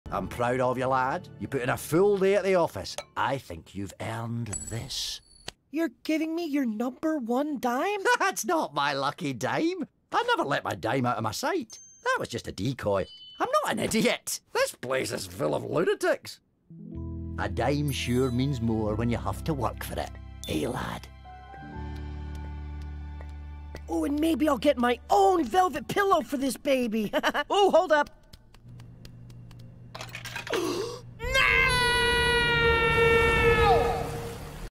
I'm proud of you, lad. You put in a full day at the office. I think you've earned this. You're giving me your #1 dime? That's not my lucky dime. I never let my dime out of my sight. That was just a decoy. I'm not an idiot. This place is full of lunatics. A dime sure means more when you have to work for it. Eh, lad? Oh, and maybe I'll get my own velvet pillow for this baby. Oh, hold up.